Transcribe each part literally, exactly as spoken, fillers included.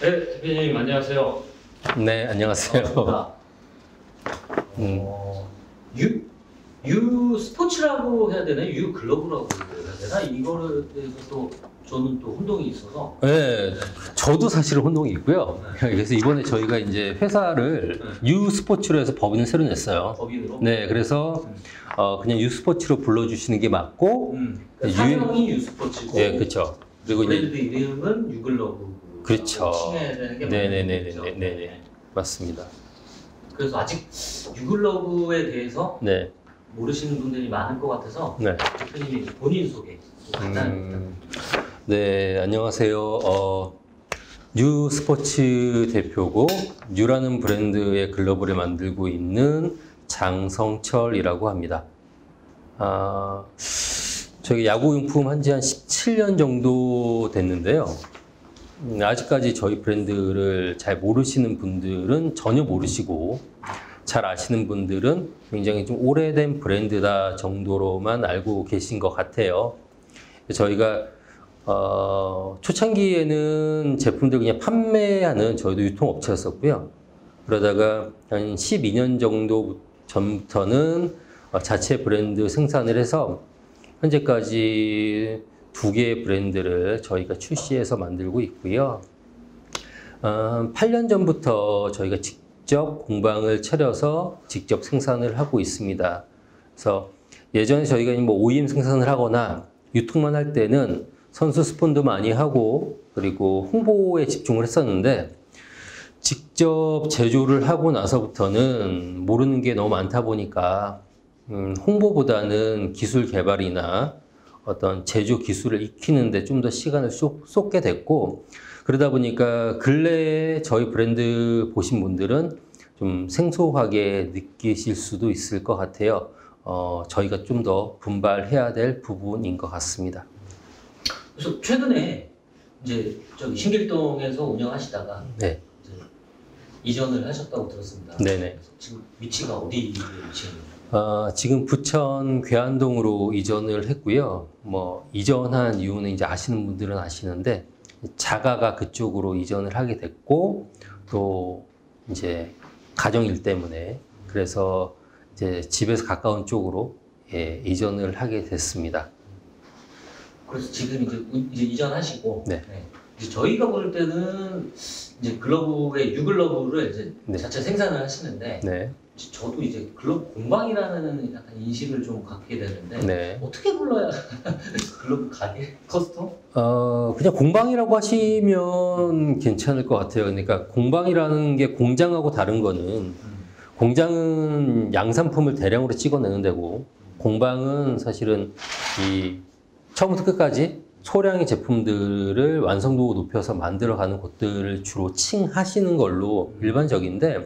네, 대표님 안녕하세요. 네, 안녕하세요. 반갑습니다. 음. 어, 유, 유 스포츠라고 해야 되나? 유 글러브라고 해야 되나? 이거를 대해서 또 저는 또 혼동이 있어서. 네, 저도 사실 혼동이 있고요. 그래서 이번에 저희가 이제 회사를 네. 유 스포츠로 해서 법인을 새로 냈어요. 법인으로. 네, 그래서 음. 어, 그냥 유 스포츠로 불러주시는 게 맞고, 음. 유- 사명이 유 스포츠고. 네, 그렇죠. 그리고 이제 브랜드 이름은 유 글러브. 그렇죠. 칭해야 되는 게 네네네네네, 맞죠? 네네, 맞습니다. 그래서 아직 유 글러브에 대해서 네, 모르시는 분들이 많을 것 같아서 네. 대표님이 본인 소개 좀 간단히 음, 네, 안녕하세요. 어, 뉴 스포츠 대표고 뉴라는 브랜드의 글러브를 만들고 있는 장성철이라고 합니다. 아, 저희 야구용품 한지 한 십칠 년 정도 됐는데요. 음, 아직까지 저희 브랜드를 잘 모르시는 분들은 전혀 모르시고 잘 아시는 분들은 굉장히 좀 오래된 브랜드다 정도로만 알고 계신 것 같아요. 저희가 어, 초창기에는 제품들 그냥 판매하는 저희도 유통업체였었고요. 그러다가 한 십이 년 정도 전부터는 어, 자체 브랜드 생산을 해서 현재까지 두 개의 브랜드를 저희가 출시해서 만들고 있고요. 어, 팔 년 전부터 저희가 직접 공방을 차려서 직접 생산을 하고 있습니다. 그래서 예전에 저희가 뭐 오이엠 생산을 하거나 유통만 할 때는 선수 스폰도 많이 하고 그리고 홍보에 집중을 했었는데 직접 제조를 하고 나서부터는 모르는 게 너무 많다 보니까 음, 홍보보다는 기술 개발이나 어떤 제조 기술을 익히는데 좀 더 시간을 쏟, 쏟게 됐고 그러다 보니까 근래에 저희 브랜드 보신 분들은 좀 생소하게 느끼실 수도 있을 것 같아요. 어, 저희가 좀 더 분발해야 될 부분인 것 같습니다. 그래서 최근에 이제 저기 신길동에서 운영하시다가 네. 이제 이전을 하셨다고 들었습니다. 네네. 그래서 지금 위치가 어디에 위치해요? 어, 지금 부천 괴안동으로 이전을 했고요. 뭐 이전한 이유는 이제 아시는 분들은 아시는데 자가가 그쪽으로 이전을 하게 됐고 또 이제 가정일 때문에 그래서 이제 집에서 가까운 쪽으로 예, 이전을 하게 됐습니다. 그래서 지금 이제, 우- 이제 이전하시고 네. 네. 이제 저희가 볼 때는 이제 글러브의 유글러브를 이제 네. 자체 생산을 하시는데 네. 저도 이제 글러브 공방이라는 약간 인식을 좀 갖게 되는데 네. 어떻게 불러야 글러브 가게 커스텀? 어, 그냥 공방이라고 하시면 괜찮을 것 같아요. 그러니까 공방이라는 게 공장하고 다른 거는 음. 공장은 양산품을 대량으로 찍어내는 데고 공방은 사실은 이 처음부터 끝까지 소량의 제품들을 완성도 높여서 만들어가는 곳들을 주로 칭하시는 걸로 일반적인데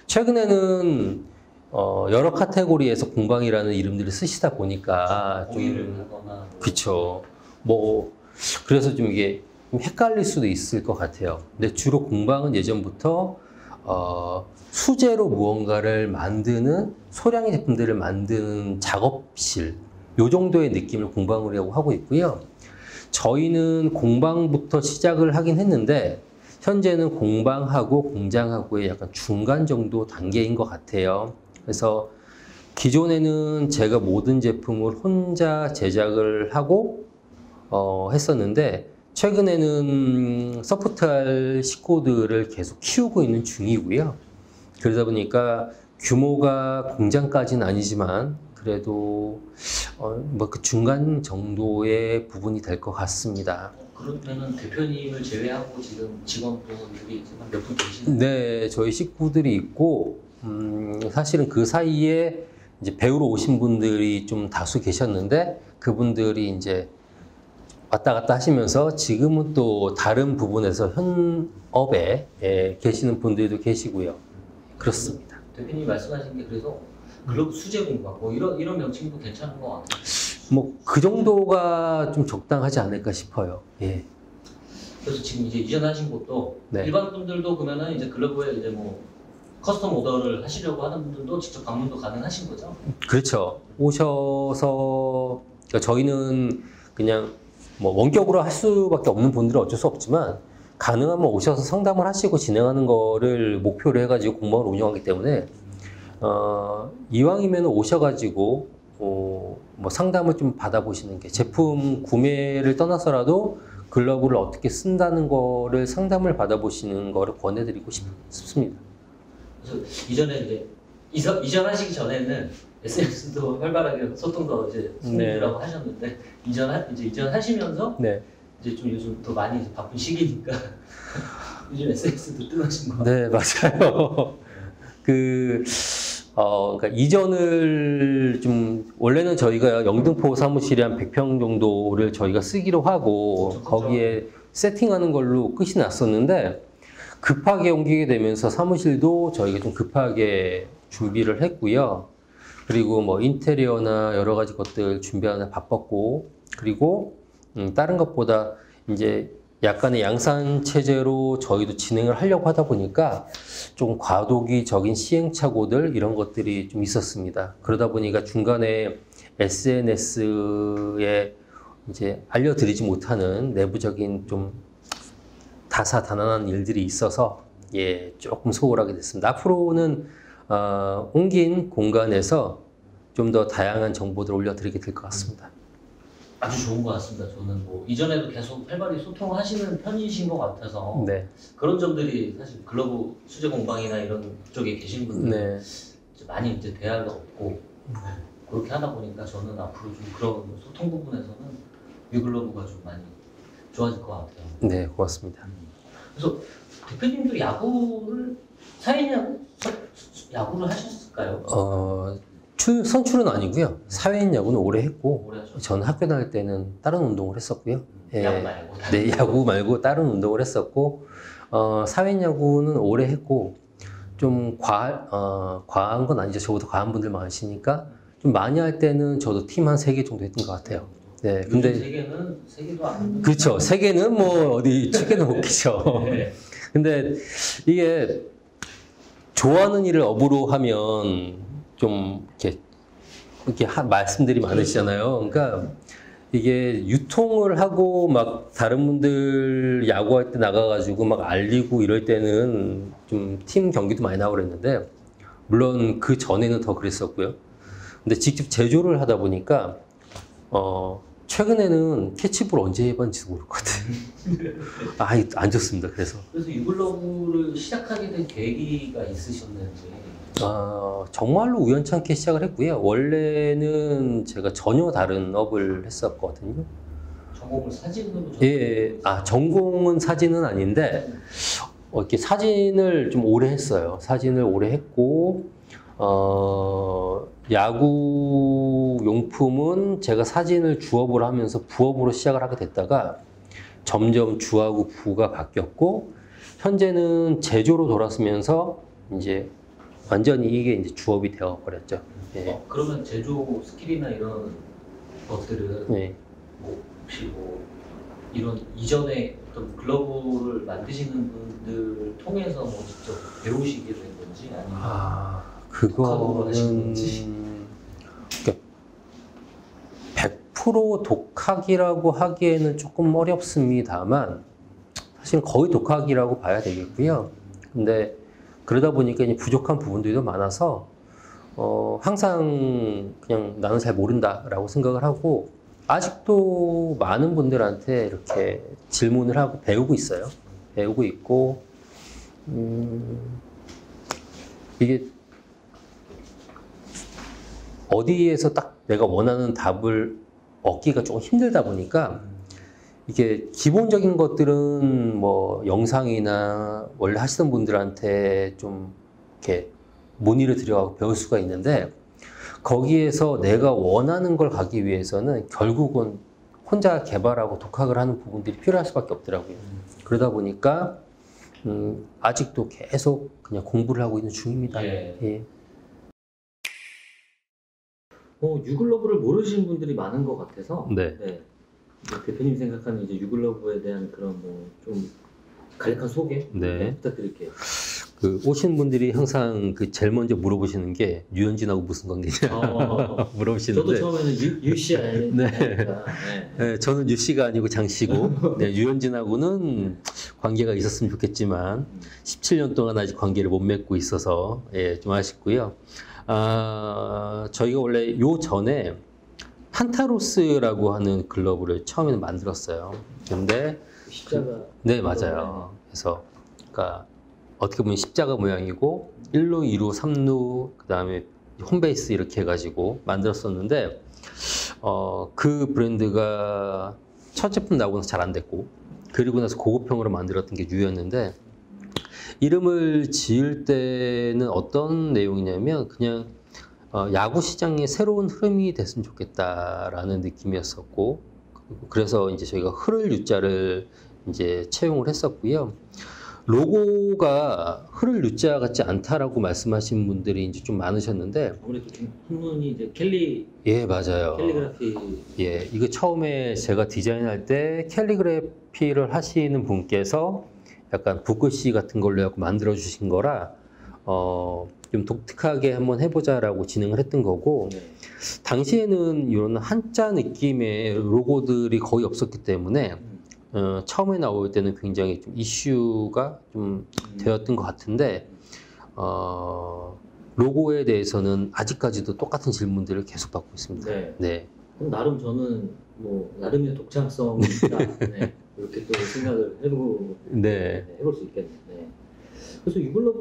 최근에는 어 여러 카테고리에서 공방이라는 이름들을 쓰시다 보니까 오일을 좀 하거나 그쵸. 뭐 그래서 좀 이게 좀 헷갈릴 수도 있을 것 같아요. 근데 주로 공방은 예전부터 어, 수제로 무언가를 만드는 소량의 제품들을 만드는 작업실 요 정도의 느낌을 공방이라고 하고 있고요. 저희는 공방부터 시작을 하긴 했는데 현재는 공방하고 공장하고의 약간 중간 정도 단계인 것 같아요. 그래서 기존에는 제가 모든 제품을 혼자 제작을 하고 어, 했었는데 최근에는 서포트할 식구들을 계속 키우고 있는 중이고요. 그러다 보니까 규모가 공장까지는 아니지만 그래도 어, 뭐 그 중간 정도의 부분이 될 것 같습니다. 그러면은 대표님을 제외하고 지금 직원분들이 몇 분 계시나요? 네, 저희 식구들이 있고 음, 사실은 그 사이에 이제 배우러 오신 분들이 좀 다수 계셨는데 그분들이 이제 왔다 갔다 하시면서 지금은 또 다른 부분에서 현업에 예, 계시는 분들도 계시고요. 그렇습니다. 대표님이 말씀하신 게 그래서 글러브 수제 공방 뭐 이런 이런 명칭도 괜찮은 것 같아요. 뭐 그 정도가 좀 적당하지 않을까 싶어요. 예. 그래서 지금 이제 이전하신 곳도 네. 일반 분들도 그러면은 이제 글러브에 이제 뭐 커스텀 오더를 하시려고 하는 분들도 직접 방문도 가능하신 거죠? 그렇죠. 오셔서 그러니까 저희는 그냥 뭐 원격으로 할 수밖에 없는 분들은 어쩔 수 없지만 가능하면 오셔서 상담을 하시고 진행하는 거를 목표로 해가지고 공방을 운영하기 때문에 어, 이왕이면 오셔가지고 어, 뭐 상담을 좀 받아보시는 게 제품 구매를 떠나서라도 글러브를 어떻게 쓴다는 거를 상담을 받아보시는 거를 권해드리고 싶, 싶습니다. 그래서 이전에 이제 이전, 이전하시기 전에는 에스엔에스도 활발하게 소통도 이제 승리라고 네. 하셨는데 이전 이제 이전하시면서 네. 이제 좀 요즘 더 많이 이제 바쁜 시기니까 요즘 에스엔에스도 뜨거신 거. 네 맞아요. 그 어, 그러니까 이전을 좀 원래는 저희가 영등포 사무실에 한 백 평 정도를 저희가 쓰기로 하고 그렇죠. 거기에 세팅하는 걸로 끝이 났었는데 급하게 옮기게 되면서 사무실도 저희가 좀 급하게 준비를 했고요. 그리고 뭐 인테리어나 여러 가지 것들 준비하느라 바빴고 그리고 음, 다른 것보다 이제 약간의 양산 체제로 저희도 진행을 하려고 하다 보니까 좀 과도기적인 시행착오들 이런 것들이 좀 있었습니다. 그러다 보니까 중간에 에스엔에스에 이제 알려드리지 못하는 내부적인 좀 다사다난한 일들이 있어서 예 조금 소홀하게 됐습니다. 앞으로는 어, 옮긴 공간에서 좀 더 다양한 정보들을 올려드리게 될 것 같습니다. 아주 좋은 것 같습니다. 저는 뭐 이전에도 계속 활발히 소통하시는 편이신 것 같아서 네. 그런 점들이 사실 글러브 수제 공방이나 이런 쪽에 계신 분들 네. 이제 많이 이제 대화가 없고 네. 그렇게 하다 보니까 저는 앞으로 좀 그런 소통 부분에서는 유글러브가 좀 많이 좋아질 것 같아요. 네, 고맙습니다. 그래서 대표님도 야구를 사회야구 야구를 하셨을까요? 어. 출, 선출은 아니고요. 사회인 야구는 오래 했고 오래 저는 학교 다닐 때는 다른 운동을 했었고요. 음, 예, 야구 말고 네, 야구 말고 다른 운동을 했었고 어, 사회인 야구는 오래 했고 좀 과, 어, 과한 건 아니죠. 저보다 과한 분들 많으시니까 좀 많이 할 때는 저도 팀 한 세 개 정도 했던 것 같아요. 네, 근데 세 개는 세 개도 안 그렇죠. 세 개는 뭐 어디 쉽게는 못 끼죠. 네. 근데 이게 좋아하는 일을 업으로 하면 좀 이렇게 이렇게 하, 말씀들이 많으시잖아요. 그러니까 이게 유통을 하고 막 다른 분들 야구할 때 나가가지고 막 알리고 이럴 때는 좀 팀 경기도 많이 나오고 그랬는데 물론 그 전에는 더 그랬었고요. 근데 직접 제조를 하다 보니까 어 최근에는 캐치볼 언제 해봤는지도 모를 것 같아요. 아, 안 좋습니다. 그래서. 그래서 유글러브를 시작하게 된 계기가 있으셨는지. 아, 정말로 우연찮게 시작을 했고요. 원래는 제가 전혀 다른 업을 했었거든요. 전공을 사진으로? 예, 아, 전공은 사진은 아닌데, 어, 이렇게 사진을 좀 오래 했어요. 사진을 오래 했고, 어, 야구 용품은 제가 사진을 주업을 하면서 부업으로 시작을 하게 됐다가 점점 주하고 부가 바뀌었고, 현재는 제조로 돌아서면서 이제 완전히 이게 이제 주업이 되어 버렸죠. 예. 어, 그러면 제조 스킬이나 이런 것들은 네. 뭐 혹시 뭐 이런 이전에 어떤 글러브를 만드시는 분들 통해서 뭐 직접 배우시게 된 건지 아니면 아, 그거는 그러니까 백 퍼센트 독학이라고 하기에는 조금 어렵습니다만 사실 거의 독학이라고 봐야 되겠고요. 근데 그러다 보니까 이제 부족한 부분들도 많아서 어, 항상 그냥 나는 잘 모른다라고 생각을 하고 아직도 많은 분들한테 이렇게 질문을 하고 배우고 있어요. 배우고 있고 음, 이게 어디에서 딱 내가 원하는 답을 얻기가 조금 힘들다 보니까 이게 기본적인 것들은 뭐 영상이나 원래 하시던 분들한테 좀 이렇게 문의를 드려가고 배울 수가 있는데 거기에서 내가 원하는 걸 가기 위해서는 결국은 혼자 개발하고 독학을 하는 부분들이 필요할 수밖에 없더라고요. 그러다 보니까 음, 아직도 계속 그냥 공부를 하고 있는 중입니다. 예. 예. 어, 유글러브를 모르시는 분들이 많은 것 같아서 네. 네. 대표님 생각하는 이제 유글러브에 대한 그런 뭐 좀 간략한 소개 네. 부탁드릴게요. 그 오시는 분들이 항상 그 제일 먼저 물어보시는 게 유현진하고 무슨 관계냐 어, 물어보시는데. 저도 처음에는 유, 유 씨 아니까. 네. 네. 네, 저는 유 씨가 아니고 장 씨고, 네, 유현진하고는 관계가 있었으면 좋겠지만 십칠 년 동안 아직 관계를 못 맺고 있어서 예, 좀 아쉽고요. 아, 저희가 원래 요 전에 판타로스라고 하는 글러브를 처음에는 만들었어요. 근데 십자가. 그, 네, 맞아요. 그래서 그러니까 어떻게 보면 십자가 모양이고 일 루, 이 루, 삼 루, 그 다음에 홈베이스 이렇게 해가지고 만들었었는데 어, 그 브랜드가 첫 제품 나오고서 잘 안 됐고 그리고 나서 고급형으로 만들었던 게 유였는데 이름을 지을 때는 어떤 내용이냐면 그냥 어, 야구 시장의 새로운 흐름이 됐으면 좋겠다라는 느낌이었었고 그래서 이제 저희가 흐를 유자를 이제 채용을 했었고요. 로고가 흐를 유자 같지 않다라고 말씀하신 분들이 이제 좀 많으셨는데 아무래도 좀 한문이 이제 캘리. 예, 맞아요. 캘리그라피. 예, 이거 처음에 제가 디자인할 때 캘리그래피를 하시는 분께서 약간 붓글씨 같은 걸로 해갖고 만들어 주신 거라 어, 좀 독특하게 한번 해보자라고 진행을 했던 거고 네. 당시에는 이런 한자 느낌의 로고들이 거의 없었기 때문에 어, 처음에 나올 때는 굉장히 좀 이슈가 좀 되었던 것 같은데 어, 로고에 대해서는 아직까지도 똑같은 질문들을 계속 받고 있습니다. 네. 네. 그럼 나름 저는 뭐 나름의 독창성이 있다. 네. 이렇게 또 생각을 해보고 네. 네, 해볼 수 있겠네요. 네. 그래서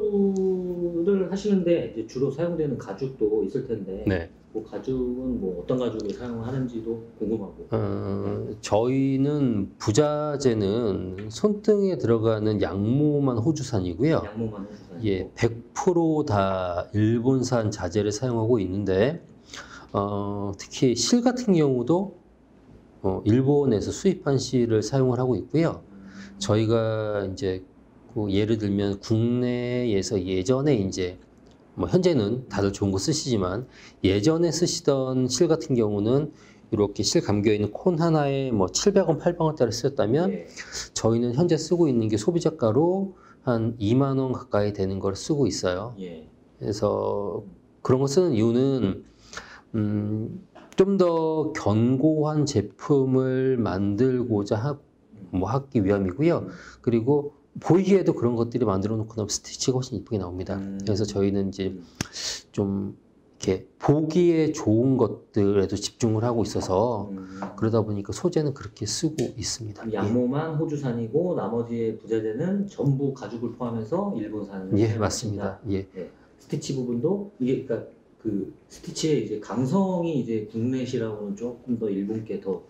유글러브를 하시는데 이제 주로 사용되는 가죽도 있을 텐데 네. 그 가죽은 뭐 어떤 가죽을 사용하는지도 궁금하고. 어, 저희는 부자재는 손등에 들어가는 양모만 호주산이고요. 양모만 호주산. 예, 백 퍼센트 다 일본산 자재를 사용하고 있는데 어, 특히 실 같은 경우도 어, 일본에서 수입한 실을 사용을 하고 있고요. 저희가 이제 그 예를 들면 국내에서 예전에 이제 뭐 현재는 다들 좋은 거 쓰시지만 예전에 쓰시던 실 같은 경우는 이렇게 실 감겨 있는 콘 하나에 뭐 칠백 원, 팔백 원짜리 쓰였다면 네. 저희는 현재 쓰고 있는 게 소비자가로 한 이만 원 가까이 되는 걸 쓰고 있어요. 예. 그래서 그런 거 쓰는 이유는 음, 좀 더 견고한 제품을 만들고자 하, 뭐 하기 위함이고요. 그리고 보이기에도 그런 것들이 만들어 놓고 나면 스티치가 훨씬 이쁘게 나옵니다. 음. 그래서 저희는 이제 좀 이렇게 보기에 좋은 것들에도 집중을 하고 있어서 음. 그러다 보니까 소재는 그렇게 쓰고 있습니다. 양모만 호주산이고 나머지의 부재재는 전부 가죽을 포함해서 일본산을 예, 사용하신다. 맞습니다. 예. 네. 스티치 부분도 이게 그러니까 그 스티치의 이제 강성이 이제 국내시라고는 조금 더 일본께 더.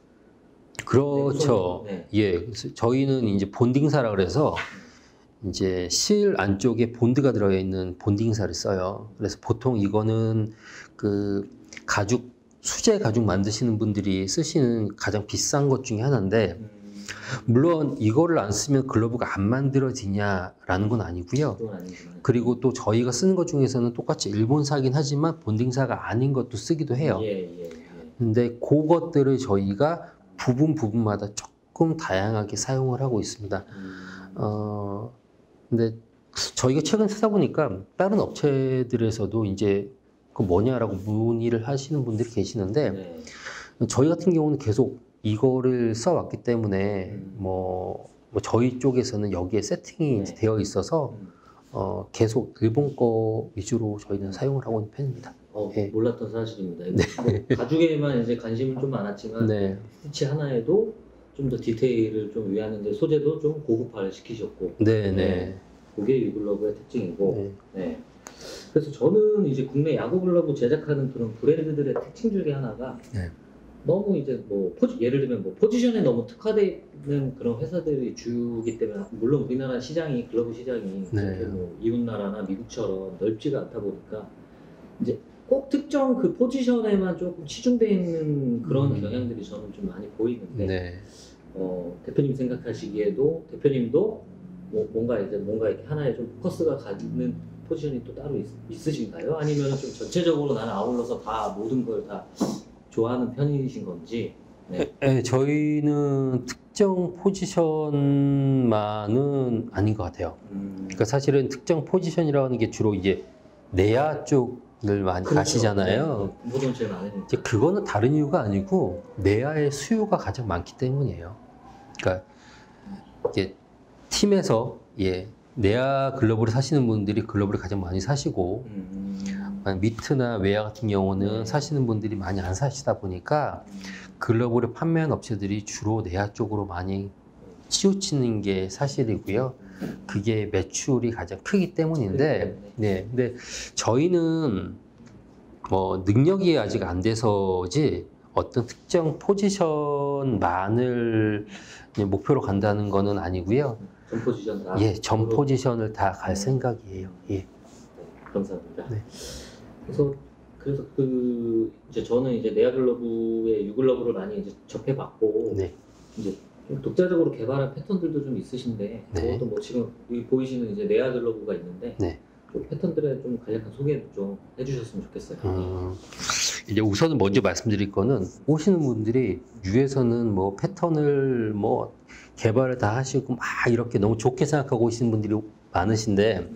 그렇죠. 네. 예. 그래서 저희는 이제 본딩사라 그래서 이제 실 안쪽에 본드가 들어있는 본딩사를 써요. 그래서 보통 이거는 그 가죽, 수제 가죽 만드시는 분들이 쓰시는 가장 비싼 것 중에 하나인데, 음. 물론 이거를 안 쓰면 글러브가 안 만들어지냐라는 건 아니고요. 그건 아니지만. 그리고 또 저희가 쓰는 것 중에서는 똑같이 일본사긴 하지만 본딩사가 아닌 것도 쓰기도 해요. 예, 예, 예. 근데 그것들을 저희가 부분 부분마다 조금 다양하게 사용을 하고 있습니다. 음. 어, 근데 저희가 최근 쓰다 보니까 다른 업체들에서도 이제 그 뭐냐라고 문의를 하시는 분들이 계시는데, 네. 저희 같은 경우는 계속 이거를 써왔기 때문에 음. 뭐, 뭐 저희 쪽에서는 여기에 세팅이 네. 이제 되어 있어서 음. 어, 계속 일본 거 위주로 저희는 사용을 하고 있는 편입니다. 어, 예. 몰랐던 사실입니다. 네. 뭐 가죽에만 이제 관심은 좀 많았지만 네, 스티치 하나에도 좀 더 디테일을 좀 위하는데 소재도 좀 고급화를 시키셨고. 네, 네. 그게 유글러브의 특징이고. 네. 네. 그래서 저는 이제 국내 야구 글러브 제작하는 그런 브랜드들의 특징 중에 하나가 네. 너무 이제 뭐 포지, 예를 들면 뭐 포지션에 너무 특화되어 있는 그런 회사들이 주기 때문에, 물론 우리나라 시장이 글러브 시장이 네. 그렇게 뭐 이웃 나라나 미국처럼 넓지가 않다 보니까 이제 꼭 특정 그 포지션에만 조금 치중되어 있는 그런 음. 경향들이 저는 좀 많이 보이는데, 네. 어, 대표님 생각하시기에도 대표님도 뭐 뭔가 이제 뭔가 이렇게 하나에 좀 포커스가 가는 포지션이 또 따로 있, 있으신가요? 아니면 좀 전체적으로 나는 아울러서 다 모든 걸 다 좋아하는 편이신 건지? 네. 네, 저희는 특정 포지션만은 아닌 것 같아요. 음. 그러니까 사실은 특정 포지션이라고 하는 게 주로 이제 내야 쪽을 많이 그렇죠. 가시잖아요. 네. 보통 제일 많으니까. 이제 그거는 다른 이유가 아니고 내야의 수요가 가장 많기 때문이에요. 그러니까 이게 팀에서 예, 내야 글러브를 사시는 분들이 글러브를 가장 많이 사시고 음. 미트나 외야 같은 경우는 네. 사시는 분들이 많이 안 사시다 보니까 글러브를 판매하는 업체들이 주로 내야 쪽으로 많이 치우치는 게 사실이고요. 그게 매출이 가장 크기 때문인데, 네, 근데 저희는 뭐 능력이 아직 안 돼서지 어떤 특정 포지션만을 목표로 간다는 거는 아니고요. 전 포지션 다. 예, 전 포지션을 다 갈 생각이에요. 예. 네, 감사합니다. 네. 그래서 그래서 그 이제 저는 이제 내야 글러브의 유 글러브를 많이 이제 접해봤고 네. 이제 좀 독자적으로 개발한 패턴들도 좀 있으신데 네. 그것도 뭐 지금 여기 보이시는 이제 내야 글러브가 있는데 네. 그 패턴들에 좀 간략한 소개를 좀 해주셨으면 좋겠어요. 음, 이제 우선은 먼저 말씀드릴 거는 오시는 분들이 유에서는 뭐 패턴을 뭐 개발을 다 하시고 막 이렇게 너무 좋게 생각하고 오시는 분들이 많으신데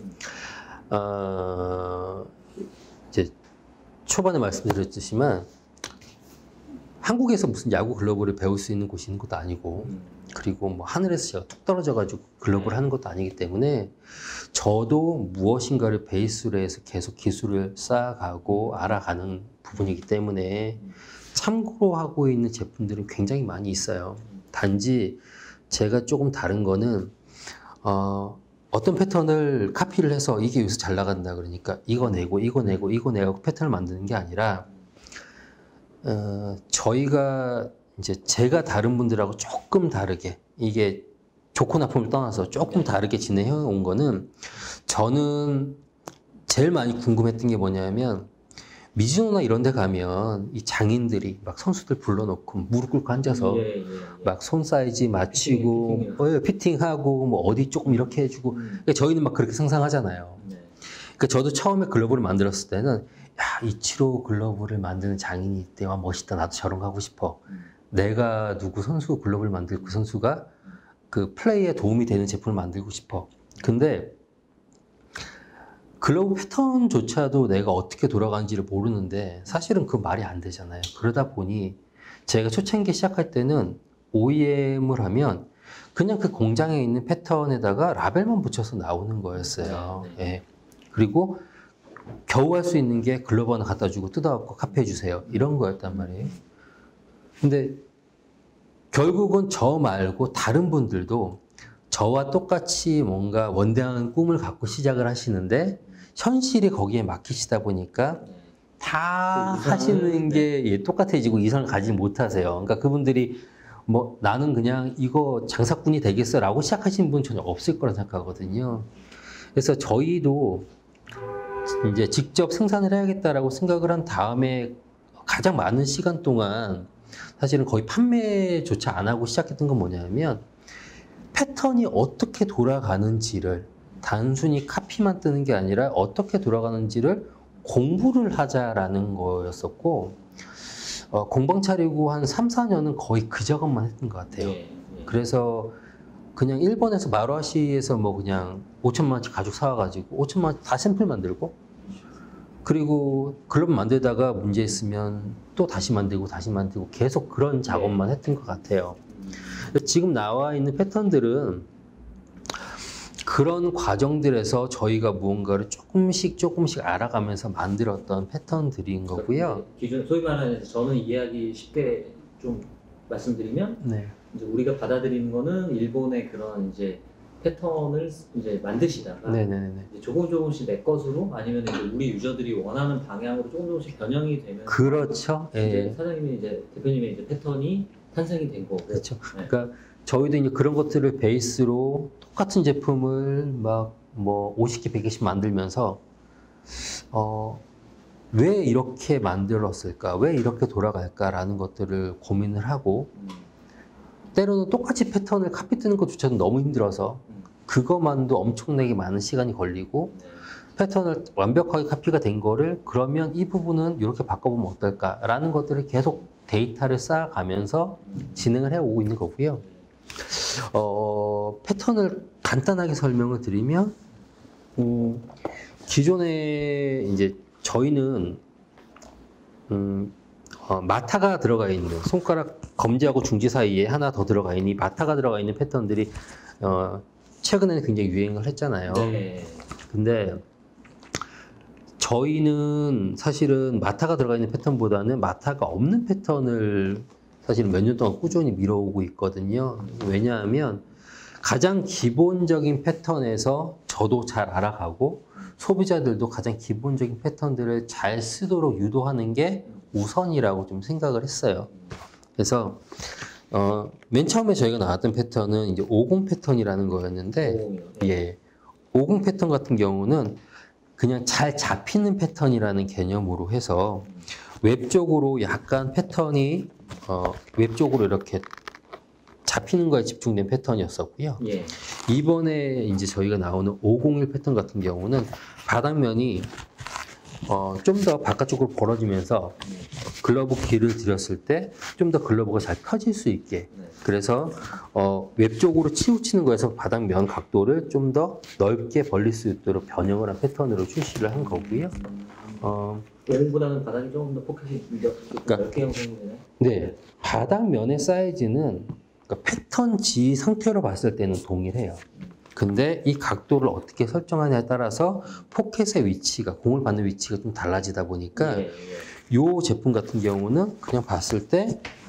어, 이제 초반에 말씀드렸지만 한국에서 무슨 야구 글러브를 배울 수 있는 곳이 있는 것도 아니고 음. 그리고 뭐 하늘에서 제가 뚝 떨어져가지고 글러브를 하는 것도 아니기 때문에 저도 무엇인가를 베이스로 해서 계속 기술을 쌓아가고 알아가는 부분이기 때문에 참고로 하고 있는 제품들은 굉장히 많이 있어요. 단지 제가 조금 다른 거는 어, 어떤 패턴을 카피를 해서 이게 여기서 잘 나간다 그러니까 이거 내고 이거 내고 이거 내고 패턴을 만드는 게 아니라 어, 저희가 이제 제가 다른 분들하고 조금 다르게 이게 좋고 나쁨을 떠나서 조금 다르게 진행해 온 거는 저는 제일 많이 궁금했던 게 뭐냐면 미즈노나 이런 데 가면 이 장인들이 막 선수들 불러놓고 무릎 꿇고 앉아서 예, 예, 예. 막 손 사이즈 맞추고 피팅, 어, 예, 피팅하고 뭐 어디 조금 이렇게 해주고 음. 그러니까 저희는 막 그렇게 상상하잖아요. 네. 그러니까 저도 처음에 글러브를 만들었을 때는 야, 이치로 글러브를 만드는 장인이 있대. 와, 멋있다. 나도 저런 거 하고 싶어. 음. 내가 누구 선수 글러브를 만들 그 선수가 그 플레이에 도움이 되는 제품을 만들고 싶어. 근데 글러브 패턴조차도 내가 어떻게 돌아가는지를 모르는데 사실은 그 말이 안 되잖아요. 그러다 보니 제가 초창기 시작할 때는 오이엠을 하면 그냥 그 공장에 있는 패턴에다가 라벨만 붙여서 나오는 거였어요. 네, 네. 예. 그리고 겨우 할 수 있는 게 글러브 하나 갖다 주고 뜯어갖고 카피해 주세요. 이런 거였단 말이에요. 근데 결국은 저 말고 다른 분들도 저와 똑같이 뭔가 원대한 꿈을 갖고 시작을 하시는데 현실이 거기에 막히시다 보니까 네. 다 그 이상을, 하시는 게 예, 똑같아지고 이상을 가지 못하세요. 그러니까 그분들이 뭐 나는 그냥 이거 장사꾼이 되겠어 라고 시작하시는 분 전혀 없을 거라 생각하거든요. 그래서 저희도 이제 직접 생산을 해야겠다라고 생각을 한 다음에 가장 많은 시간 동안 사실은 거의 판매조차 안 하고 시작했던 건 뭐냐면 패턴이 어떻게 돌아가는지를 단순히 카피만 뜨는 게 아니라 어떻게 돌아가는지를 공부를 하자라는 거였었고 어, 공방 차리고 한 삼, 사 년은 거의 그 작업만 했던 것 같아요. 네, 네. 그래서 그냥 일본에서 마루아시에서 뭐 그냥 오천만 원씩 가죽 사와가지고 오천만 원 다 샘플 만들고 그리고 글러브 만들다가 문제 있으면 또 다시 만들고 다시 만들고 계속 그런 작업만 했던 것 같아요. 지금 나와 있는 패턴들은 그런 과정들에서 저희가 무언가를 조금씩 조금씩 알아가면서 만들었던 패턴들인 거고요. 기존 소위 말하는 저는 이해하기 쉽게 좀 말씀드리면 네. 이제 우리가 받아들이는 거는 일본의 그런 이제 패턴을 이제 만드시다가 네네네. 이제 조금 조금씩 내 것으로 아니면 이제 우리 유저들이 원하는 방향으로 조금 조금씩 변형이 되면 그렇죠. 이제 예. 사장님이 이제 대표님의 이제 패턴이 탄생이 된 거고. 그렇죠. 네. 그러니까 저희도 이제 그런 것들을 베이스로 똑같은 제품을 막 뭐 오십 개, 백 개씩 만들면서 어, 왜 이렇게 만들었을까? 왜 이렇게 돌아갈까라는 것들을 고민을 하고 음, 때로는 똑같이 패턴을 카피 뜨는 것조차도 너무 힘들어서 음, 그것만도 엄청나게 많은 시간이 걸리고 네. 패턴을 완벽하게 카피가 된 거를 그러면 이 부분은 이렇게 바꿔보면 어떨까라는 것들을 계속 데이터를 쌓아가면서 음. 진행을 해오고 있는 거고요. 어, 패턴을 간단하게 설명을 드리면, 음, 기존에 이제 저희는, 음, 어, 마타가 들어가 있는, 손가락 검지하고 중지 사이에 하나 더 들어가 있는, 이 마타가 들어가 있는 패턴들이, 어, 최근에는 굉장히 유행을 했잖아요. 네. 근데, 저희는 사실은 마타가 들어가 있는 패턴보다는 마타가 없는 패턴을 사실 몇 년 동안 꾸준히 밀어오고 있거든요. 왜냐하면 가장 기본적인 패턴에서 저도 잘 알아가고 소비자들도 가장 기본적인 패턴들을 잘 쓰도록 유도하는 게 우선이라고 좀 생각을 했어요. 그래서 어, 맨 처음에 저희가 나왔던 패턴은 이제 오십 패턴이라는 거였는데, 예, 오십 패턴 같은 경우는 그냥 잘 잡히는 패턴이라는 개념으로 해서 웹 쪽으로 약간 패턴이 어, 웹 쪽으로 이렇게 잡히는 거에 집중된 패턴이었었고요. 예. 이번에 이제 저희가 나오는 오백일 패턴 같은 경우는 바닥면이 어, 좀 더 바깥쪽으로 벌어지면서 글러브 길을 들였을 때 좀 더 글러브가 잘 펴질 수 있게, 그래서 어, 웹 쪽으로 치우치는 거에서 바닥면 각도를 좀 더 넓게 벌릴 수 있도록 변형을 한 패턴으로 출시를 한 거고요. 어, 오공보다는 바닥이 조금 더 포켓이 그러니까, 넓게 형성이 되나요? 네, 바닥면의 사이즈는 그러니까 패턴 지 상태로 봤을 때는 동일해요. 근데 이 각도를 어떻게 설정하냐에 따라서 포켓의 위치가, 공을 받는 위치가 좀 달라지다 보니까 예, 예. 이 제품 같은 경우는 그냥 봤을 때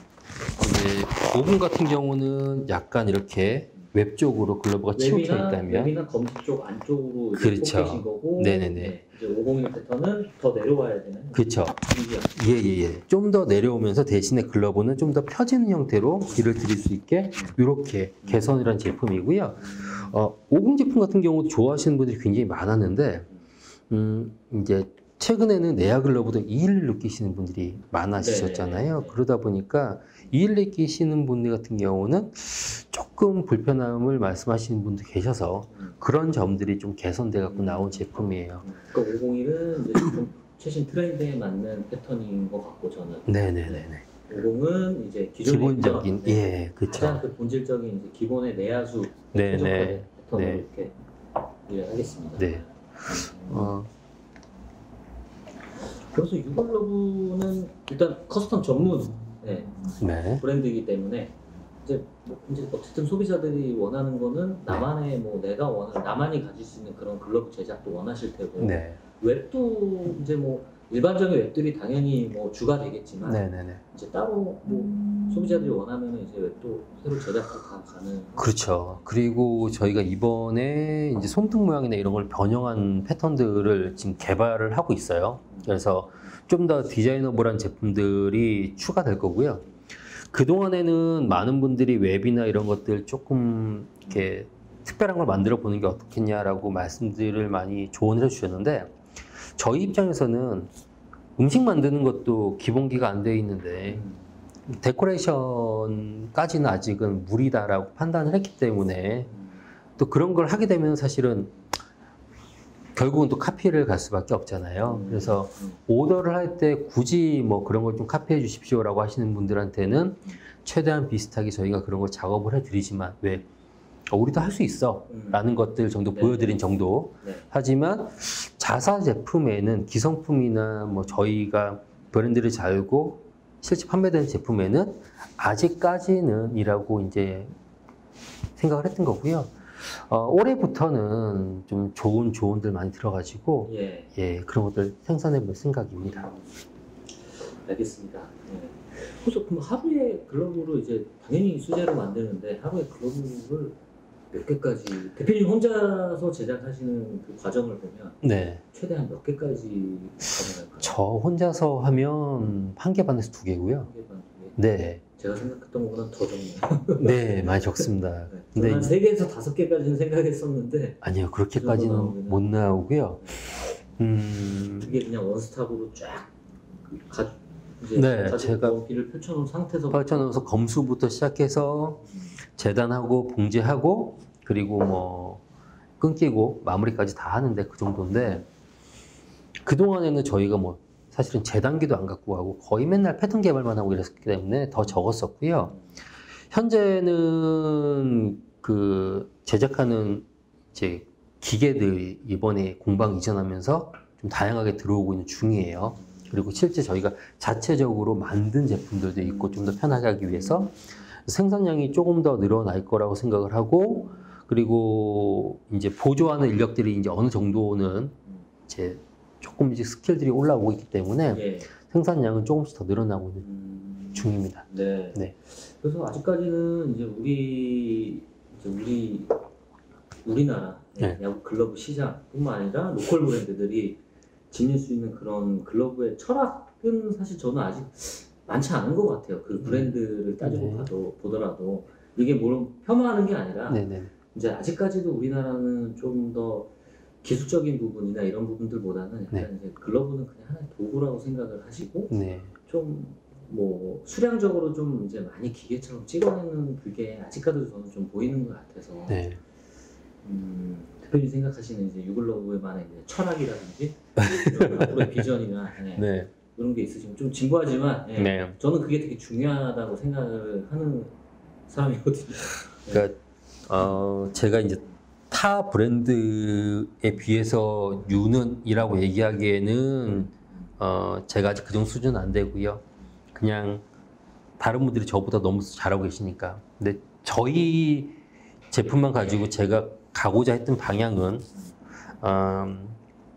이제 오븐 같은 경우는 약간 이렇게 웹 쪽으로 글러브가 치우쳐 웹이나, 있다면, 웹이나 검지 쪽 안쪽으로 이제 그렇죠. 포켓인 거고, 네네네. 네, 이제 오백일 패턴은 더 내려와야 되나요? 그렇죠. 예예예. 좀 더 내려오면서 대신에 글러브는 좀 더 펴지는 형태로 길을 들일 수 있게 이렇게 개선을 한 제품이고요. 어, 오공 제품 같은 경우도 좋아하시는 분들이 굉장히 많았는데, 음, 이제 최근에는 내야 글러브도 이백십일 끼시는 분들이 많아지셨잖아요. 네네. 그러다 보니까 이백십일 끼시는 분들 같은 경우는 조금 불편함을 말씀하시는 분도 계셔서 그런 점들이 좀 개선돼 갖고 나온 제품이에요. 그러니까 오백일은 이제 좀 최신 트렌드에 맞는 패턴인 것 같고 저는. 네네네네. 오십은 이제 기존의 기본적인, 패턴, 네. 예, 그렇죠. 가장 그 본질적인 이제 기본의 내야수 네네. 최적화된 패턴으로 네. 이렇게 이해하겠습니다. 네. 어, 그래서 유글러브는 일단 커스텀 전문 네, 네. 브랜드이기 때문에 이제 뭐 이제 어쨌든 소비자들이 원하는 거는 나만의 뭐 내가 원하는 나만이 가질 수 있는 그런 글러브 제작도 원하실 테고, 네. 웹도 이제 뭐 일반적인 웹들이 당연히 뭐 주가 되겠지만 네네네. 이제 따로 뭐 소비자들이 원하면 이제 웹도 새로 제작도 다 가능. 그렇죠. 그리고 저희가 이번에 이제 손등 모양이나 이런 걸 변형한 패턴들을 지금 개발을 하고 있어요. 그래서 좀 더 디자이너블한 제품들이 추가될 거고요. 그동안에는 많은 분들이 웹이나 이런 것들 조금 이렇게 특별한 걸 만들어 보는 게 어떻겠냐라고 말씀들을 많이 조언을 해주셨는데, 저희 입장에서는 음식 만드는 것도 기본기가 안 돼 있는데 데코레이션까지는 아직은 무리다라고 판단을 했기 때문에, 또 그런 걸 하게 되면 사실은 결국은 또 카피를 갈 수밖에 없잖아요. 그래서 오더를 할 때 굳이 뭐 그런 걸 좀 카피해 주십시오라고 하시는 분들한테는 최대한 비슷하게 저희가 그런 걸 작업을 해드리지만, 왜 어, 우리도 할 수 있어 라는 것들 정도 네. 보여드린 정도. 네. 하지만 자사 제품에는, 기성품이나 뭐 저희가 브랜드를 잘 알고 실제 판매되는 제품에는 아직까지는 이라고 이제 생각을 했던 거고요. 어, 올해부터는 좀 좋은 조언들 많이 들어가지고 예. 예, 그런 것들 생산해 볼 생각입니다. 알겠습니다. 네. 그래서 그럼 하루에 글러브를 이제 당연히 수제로 만드는데 하루에 글러브를 몇 개까지, 대표님 혼자서 제작하시는 그 과정을 보면 네. 최대한 몇 개까지 가능할까요? 저 혼자서 하면 한 개 반에서 두 개고요. 한 개, 반, 두 개? 네. 제가 생각했던 것보다 더 적네요. 네, 많이 적습니다. 네. 근데 한 세 개에서 다섯 개까지는 생각했었는데 아니요, 그 정도 그렇게까지는 나오면은. 못 나오고요. 음, 그게 그냥 원스톱으로 쫙 가, 이제 네, 가지고 제가 비를 펼쳐놓은 상태에서 펼쳐놓아서 검수부터 시작해서 재단하고 봉제하고 그리고 뭐 끊기고 마무리까지 다 하는데 그 정도인데, 그동안에는 저희가 뭐 사실은 재단기도 안 갖고 하고 거의 맨날 패턴 개발만 하고 이랬기 때문에 더 적었었고요. 현재는 그 제작하는 이제 기계들 이번에 공방 이전하면서 좀 다양하게 들어오고 있는 중이에요. 그리고 실제 저희가 자체적으로 만든 제품들도 있고 좀 더 편하게 하기 위해서 생산량이 조금 더 늘어날 거라고 생각을 하고, 그리고 이제 보조하는 인력들이 이제 어느 정도는 이제 조금 이제 스킬들이 올라오고 있기 때문에 예. 생산량은 조금씩 더 늘어나고 있는 음... 중입니다. 네. 네. 그래서 아직까지는 이제 우리 이제 우리 우리나라 네. 야구 글러브 시장뿐만 아니라 로컬 브랜드들이 지닐 수 있는 그런 글러브의 철학은 사실 저는 아직 많지 않은 것 같아요. 그 브랜드를 따지고 네. 봐도 보더라도 이게 뭘 폄하하는 게 아니라 네네. 이제 아직까지도 우리나라는 좀 더 기술적인 부분이나 이런 부분들보다는 약간 네. 이제 글러브는 그냥 하나의 도구라고 생각을 하시고 네. 좀 뭐 수량적으로 좀 이제 많이 기계처럼 찍어내는 그게 아직까지도 저는 좀 보이는 것 같아서 네. 음, 대표님 생각하시는 이제 유글러브만의 이제 철학이라든지 앞으로의 비전이나 네. 네. 이런 게 있으시면 좀 진부하지만 예, 네. 저는 그게 되게 중요하다고 생각을 하는 사람이거든요. 네. 그러니까 어, 제가 이제 타 브랜드에 비해서 유는이라고 얘기하기에는 어, 제가 아직 그 정도 수준은 안 되고요. 그냥 다른 분들이 저보다 너무 잘하고 계시니까. 근데 저희 제품만 가지고 제가 가고자 했던 방향은 음,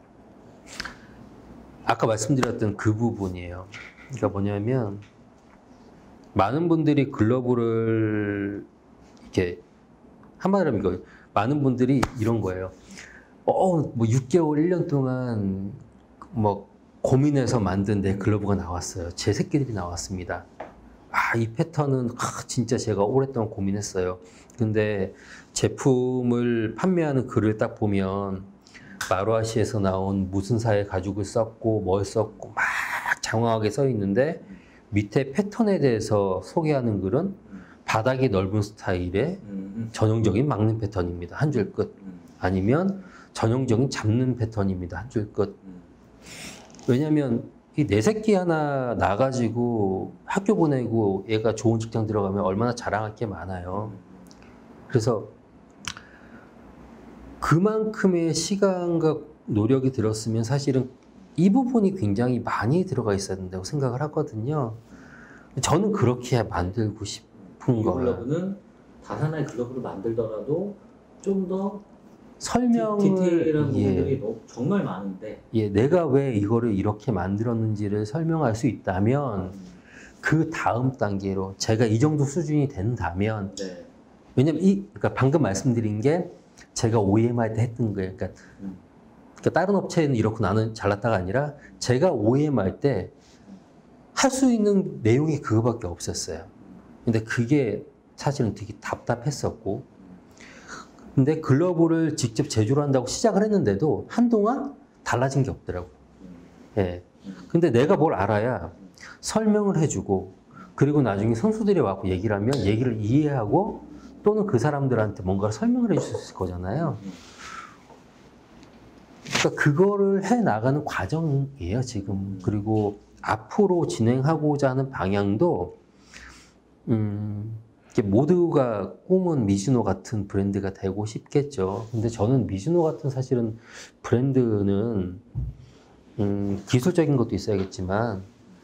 아까 말씀드렸던 그 부분이에요. 그러니까 뭐냐면 많은 분들이 글러브를 이렇게 한마디로 하면 이거 많은 분들이 이런 거예요. 어, 뭐 육 개월, 일 년 동안 뭐 고민해서 만든 내 글러브가 나왔어요. 제 새끼들이 나왔습니다. 아, 이 패턴은 아, 진짜 제가 오랫동안 고민했어요. 근데 제품을 판매하는 글을 딱 보면 마루아시에서 나온 무슨 사의 가죽을 썼고 뭘 썼고 막 장황하게 써 있는데 밑에 패턴에 대해서 소개하는 글은 바닥이 넓은 스타일의 전형적인 막는 패턴입니다. 한 줄 끝. 아니면 전형적인 잡는 패턴입니다. 한 줄 끝. 왜냐면 이 내 새끼 하나 나가지고 학교 보내고 얘가 좋은 직장 들어가면 얼마나 자랑할 게 많아요. 그래서 그만큼의 시간과 노력이 들었으면 사실은 이 부분이 굉장히 많이 들어가 있어야 된다고 생각을 하거든요. 저는 그렇게 만들고 싶은 거예요. 글러브는 단 하나의 글러브를 만들더라도 좀 더 설명을 디, 디테일한 부분들이 예, 정말 많은데 예, 내가 왜 이거를 이렇게 만들었는지를 설명할 수 있다면 음. 그 다음 단계로 제가 이 정도 수준이 된다면 네. 왜냐면 이 그러니까 방금 말씀드린 게 제가 오이엠 할 때 했던 거예요. 그러니까, 음. 그러니까 다른 업체는 이렇고 나는 잘났다가 아니라 제가 오이엠 할 때 할 수 있는 내용이 그거밖에 없었어요. 근데 그게 사실은 되게 답답했었고 근데 글러브를 직접 제조를 한다고 시작을 했는데도 한동안 달라진 게 없더라고요. 예. 근데 내가 뭘 알아야 설명을 해주고 그리고 나중에 선수들이 와서 얘기를 하면 얘기를 이해하고 또는 그 사람들한테 뭔가를 설명을 해줄 수 있을 거잖아요. 그러니까 그거를 해 나가는 과정이에요, 지금. 그리고 앞으로 진행하고자 하는 방향도 음, 모두가 꿈은 미즈노 같은 브랜드가 되고 싶겠죠. 근데 저는 미즈노 같은 사실은 브랜드는 음, 기술적인 것도 있어야겠지만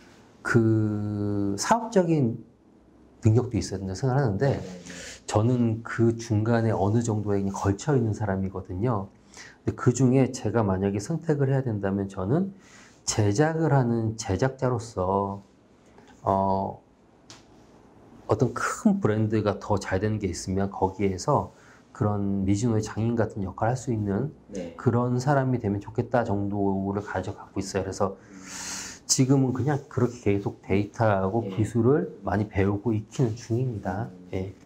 그 사업적인 능력도 있어야 된다고 생각하는데 저는 그 중간에 어느 정도에 걸쳐 있는 사람이거든요. 근데 그 중에 제가 만약에 선택을 해야 된다면 저는 제작을 하는 제작자로서 어, 어떤 큰 브랜드가 더 잘 되는 게 있으면 거기에서 그런 미즈노의 장인 같은 역할을 할 수 있는 네. 그런 사람이 되면 좋겠다 정도를 가져가고 있어요. 그래서 지금은 그냥 그렇게 계속 데이터하고 네. 기술을 많이 배우고 익히는 중입니다. 네.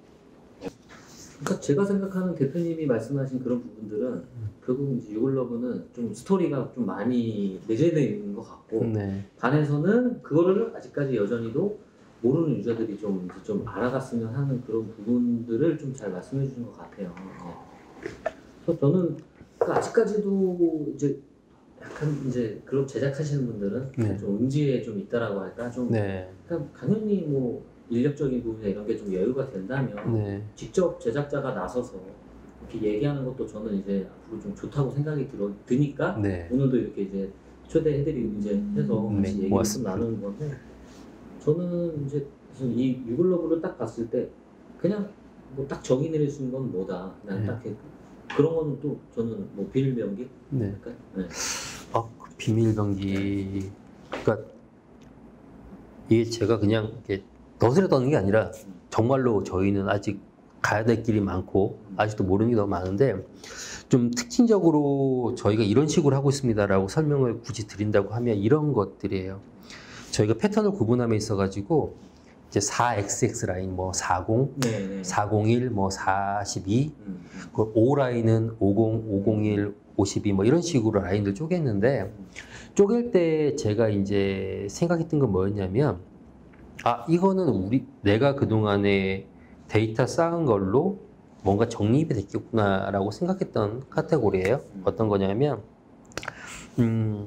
그러니까 제가 생각하는 대표님이 말씀하신 그런 부분들은 결국 이제 유글러브는 좀 스토리가 좀 많이 내재되어 있는 것 같고 네. 반에서는 그거를 아직까지 여전히도 모르는 유저들이 좀, 이제 좀 알아갔으면 하는 그런 부분들을 좀 잘 말씀해 주신 것 같아요. 네. 그래서 저는 그러니까 아직까지도 이제 약간 이제 그런 제작하시는 분들은 네. 좀 음지에 좀 있다라고 할까 좀 네. 그러니까 당연히 뭐 인력적인 부분에 이런 게 좀 여유가 된다면 네. 직접 제작자가 나서서 이렇게 얘기하는 것도 저는 이제 앞으로 좀 좋다고 생각이 들어 드니까 네. 오늘도 이렇게 이제 초대해드리고 이제 해서 같이 네, 얘기를 좀 고맙습니다. 나누는 건데 저는 이제 무슨 이 유글러브를 딱 봤을 때 그냥 뭐 딱 정의 내릴 수 있는 건 뭐다. 그냥 네. 딱 해. 그런 거는 또 저는 뭐 비밀 병기 네. 할까요? 네. 아, 그 비밀병기. 그러니까 이게 제가 그냥 이렇게 너스레 떠는 게 아니라 정말로 저희는 아직 가야 될 길이 많고 아직도 모르는 게 너무 많은데 좀 특징적으로 저희가 이런 식으로 하고 있습니다라고 설명을 굳이 드린다고 하면 이런 것들이에요. 저희가 패턴을 구분함에 있어가지고 이제 사 엑스 엑스 라인 뭐 사십, 네네. 사공일, 뭐 사십이, 음, 그 O 라인은 오십, 오공일, 오십이 뭐 이런 식으로 라인들 쪼갰는데 쪼갤 때 제가 이제 생각했던 건 뭐였냐면 아 이거는 우리 내가 그동안에 데이터 쌓은 걸로 뭔가 정립이 됐겠구나라고 생각했던 카테고리예요. 어떤 거냐면 음,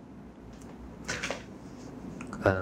아,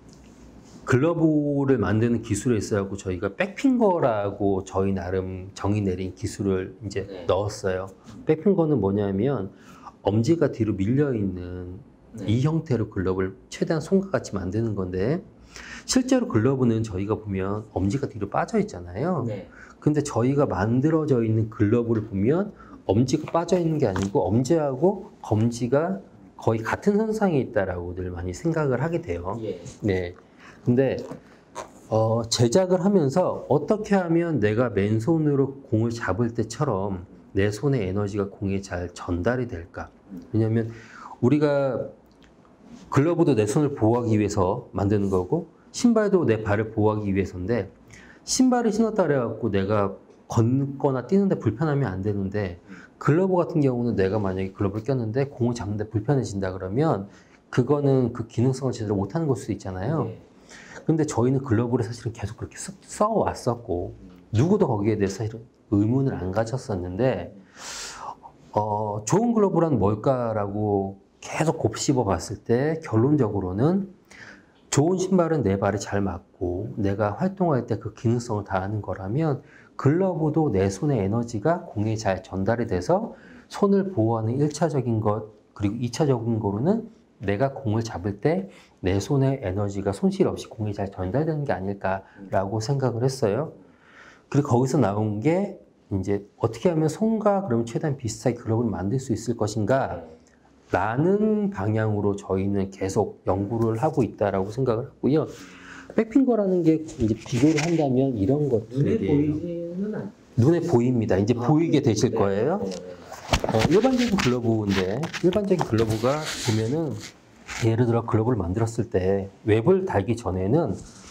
글러브를 만드는 기술에 있어서 저희가 백핑거라고 저희 나름 정의 내린 기술을 이제 네. 넣었어요. 백핑거는 뭐냐면 엄지가 뒤로 밀려 있는 네. 이 형태로 글러브를 최대한 손과 같이 만드는 건데 실제로 글러브는 저희가 보면 엄지가 뒤로 빠져 있잖아요. 네. 근데 저희가 만들어져 있는 글러브를 보면 엄지가 빠져 있는 게 아니고 엄지하고 검지가 거의 같은 선상에 있다라고 늘 많이 생각을 하게 돼요. 예. 네. 근데 어, 제작을 하면서 어떻게 하면 내가 맨손으로 공을 잡을 때처럼 내 손의 에너지가 공에 잘 전달이 될까? 왜냐하면 우리가 글러브도 내 손을 보호하기 위해서 만드는 거고 신발도 내 발을 보호하기 위해서인데 신발을 신었다 그래갖고 내가 걷거나 뛰는데 불편하면 안 되는데 글러브 같은 경우는 내가 만약에 글러브를 꼈는데 공을 잡는데 불편해진다 그러면 그거는 그 기능성을 제대로 못하는 걸 수도 있잖아요. 네. 근데 저희는 글러브를 사실은 계속 그렇게 써, 써왔었고 누구도 거기에 대해서 사실은 의문을 안 가졌었는데 어, 좋은 글러브란 뭘까라고 계속 곱씹어 봤을 때 결론적으로는 좋은 신발은 내 발에 잘 맞고 내가 활동할 때 그 기능성을 다하는 거라면 글러브도 내 손의 에너지가 공에 잘 전달이 돼서 손을 보호하는 일 차적인 것 그리고 이 차적인 거로는 내가 공을 잡을 때 내 손의 에너지가 손실 없이 공에 잘 전달되는 게 아닐까라고 생각을 했어요. 그리고 거기서 나온 게 이제 어떻게 하면 손과 그럼 최대한 비슷하게 글러브를 만들 수 있을 것인가 라는 방향으로 저희는 계속 연구를 하고 있다라고 생각을 하고요. 백핑거라는 게 이제 비교를 한다면 이런 눈에 것들이에요. 보이지는 않. 눈에 보입니다. 이제 아, 보이게 되실 네. 거예요. 네. 네. 어, 일반적인 글러브인데 일반적인 글러브가 보면은 예를 들어 글러브를 만들었을 때 웹을 달기 전에는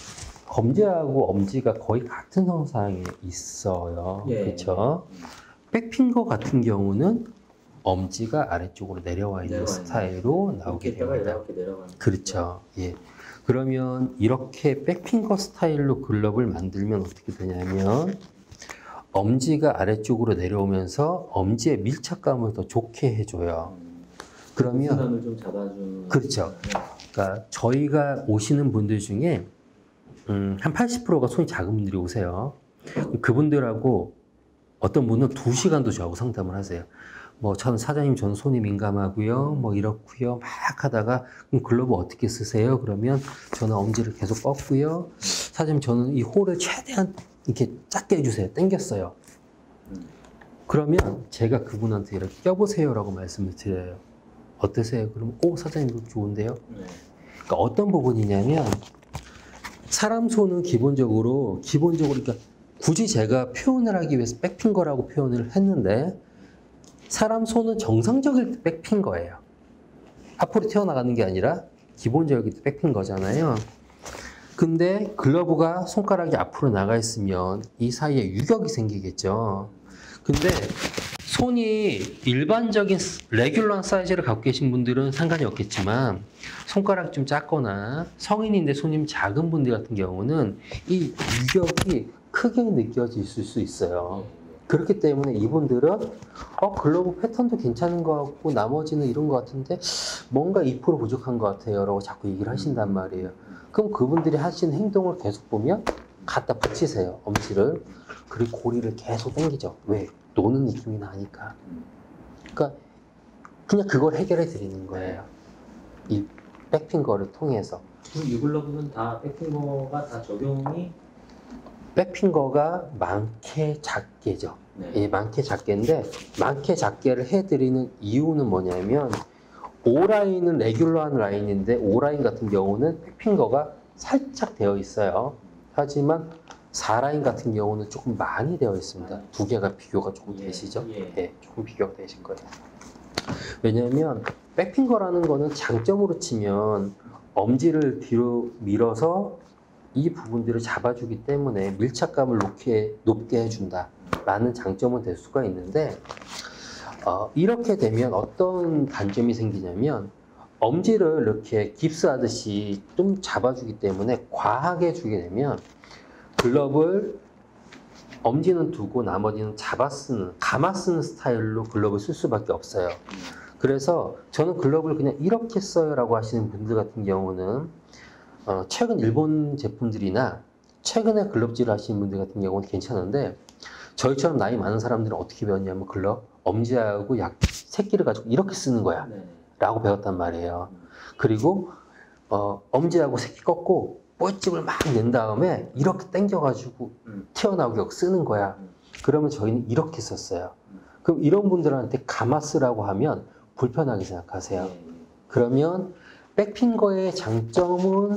검지하고 엄지가 거의 같은 형상에 있어요. 예. 그렇죠? 백핑거 같은 경우는 엄지가 아래쪽으로 내려와 있는 내려와 스타일로 나오게 있다가 됩니다. 이렇게 내려가는. 그렇죠. 예. 그러면 이렇게 백핑거 스타일로 글러브를 만들면 어떻게 되냐면 엄지가 아래쪽으로 내려오면서 엄지의 밀착감을 더 좋게 해줘요. 그러면 순환을 좀 잡아주는. 그렇죠. 그러니까 저희가 오시는 분들 중에 음, 한 팔십 퍼센트가 손이 작은 분들이 오세요. 그분들하고 어떤 분은 두 시간도 저하고 상담을 하세요. 뭐 저는 사장님 저는 손이 민감하고요. 뭐 이렇고요. 막 하다가 그럼 글러브 어떻게 쓰세요? 그러면 저는 엄지를 계속 뻗고요. 사장님 저는 이 홀을 최대한 이렇게 작게 해주세요. 당겼어요. 그러면 제가 그분한테 이렇게 껴보세요라고 말씀을 드려요. 어떠세요? 그러면 오 사장님 이거 좋은데요? 네. 그러니까 어떤 부분이냐면 사람 손은 기본적으로 기본적으로 그러니까 굳이 제가 표현을 하기 위해서 백핑거라고 표현을 했는데 사람 손은 정상적일 때 백핑거예요. 앞으로 튀어나가는 게 아니라 기본적일 때 백핑거잖아요. 근데 글러브가 손가락이 앞으로 나가 있으면 이 사이에 유격이 생기겠죠. 근데 손이 일반적인 레귤러한 사이즈를 갖고 계신 분들은 상관이 없겠지만 손가락이 좀 작거나 성인인데 손이 작은 분들 같은 경우는 이 유격이 크게 느껴질 수 있어요. 그렇기 때문에 이분들은 어, 글러브 패턴도 괜찮은 것 같고 나머지는 이런 것 같은데 뭔가 이 퍼센트 부족한 것 같아요 라고 자꾸 얘기를 하신단 말이에요. 그럼 그분들이 하시는 행동을 계속 보면 갖다 붙이세요, 엄지를. 그리고 고리를 계속 당기죠. 왜? 노는 느낌이 나니까. 그러니까 그냥 그걸 해결해 드리는 거예요. 이 백핑거를 통해서. 그럼 이 글러브는 다 백핑거가 다 적용이? 백핑거가 많게 작게죠. 네. 예, 많게 작게인데 많게 작게를 해드리는 이유는 뭐냐면 오 라인은 레귤러한 라인인데 오 라인 같은 경우는 백핑거가 살짝 되어 있어요. 하지만 사 라인 같은 경우는 조금 많이 되어 있습니다. 두 개가 비교가 조금 예, 되시죠? 예. 네, 조금 비교가 되실 거예요. 왜냐하면 백핑거라는 거는 장점으로 치면 엄지를 뒤로 밀어서 이 부분들을 잡아주기 때문에 밀착감을 높게, 높게 해준다 라는 장점은 될 수가 있는데 어, 이렇게 되면 어떤 단점이 생기냐면 엄지를 이렇게 깁스하듯이 좀 잡아주기 때문에 과하게 주게 되면 글러브를 엄지는 두고 나머지는 잡아 쓰는, 감아 쓰는 스타일로 글러브를 쓸 수밖에 없어요. 그래서 저는 글러브를 그냥 이렇게 써요 라고 하시는 분들 같은 경우는 어, 최근 일본 제품들이나 최근에 글러브질을 하시는 분들 같은 경우는 괜찮은데 저희처럼 나이 많은 사람들은 어떻게 배웠냐면 글러브 엄지하고 약 새끼를 가지고 이렇게 쓰는 거야 네. 라고 배웠단 말이에요. 그리고 어, 엄지하고 새끼 꺾고 뻘집을 막 낸 다음에 이렇게 당겨가지고 음. 튀어나오게 쓰는 거야. 그러면 저희는 이렇게 썼어요. 그럼 이런 분들한테 감아 쓰라고 하면 불편하게 생각하세요. 예. 그러면 백핑거의 장점은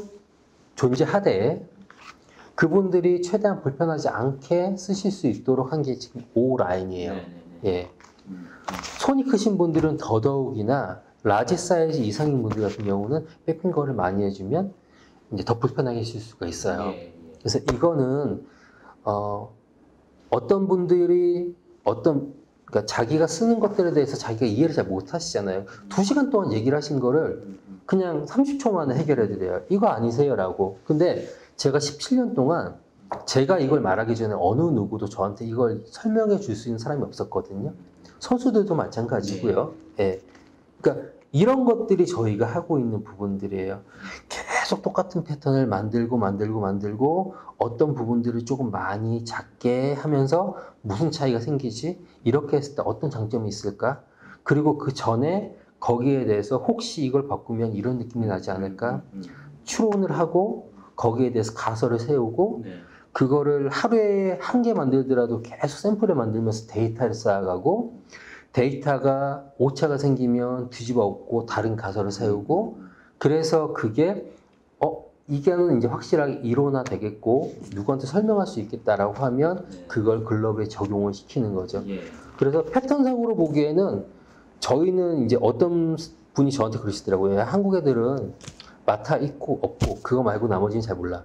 존재하되 그분들이 최대한 불편하지 않게 쓰실 수 있도록 한 게 지금 오 라인이에요. 네, 네, 네. 예. 손이 크신 분들은 더더욱이나 라지 사이즈 이상인 분들 같은 경우는 백핑거를 많이 해주면 이제 더 불편하게 쓸 수가 있어요. 예, 예. 그래서 이거는 어, 어떤 분들이 어떤 그러니까 자기가 쓰는 것들에 대해서 자기가 이해를 잘 못하시잖아요. 두 시간 동안 얘기를 하신 거를 그냥 삼십 초 만에 해결해 드려요. 이거 아니세요? 라고. 근데 제가 십칠 년 동안 제가 이걸 말하기 전에 어느 누구도 저한테 이걸 설명해 줄 수 있는 사람이 없었거든요. 선수들도 마찬가지고요. 예. 그러니까 이런 것들이 저희가 하고 있는 부분들이에요. 계속 똑같은 패턴을 만들고 만들고 만들고 어떤 부분들을 조금 많이 작게 하면서 무슨 차이가 생기지? 이렇게 했을 때 어떤 장점이 있을까? 그리고 그 전에 거기에 대해서 혹시 이걸 바꾸면 이런 느낌이 나지 않을까? 음, 음. 추론을 하고 거기에 대해서 가설을 세우고 네. 그거를 하루에 한 개 만들더라도 계속 샘플을 만들면서 데이터를 쌓아가고 데이터가 오차가 생기면 뒤집어 엎고 다른 가설을 세우고 그래서 그게 어 이게는 이제 확실하게 이론화 되겠고 누구한테 설명할 수 있겠다라고 하면 네. 그걸 글러브에 적용을 시키는 거죠. 예. 그래서 패턴상으로 보기에는 저희는 이제 어떤 분이 저한테 그러시더라고요. 한국 애들은 마타 있고 없고 그거 말고 나머지는 잘 몰라.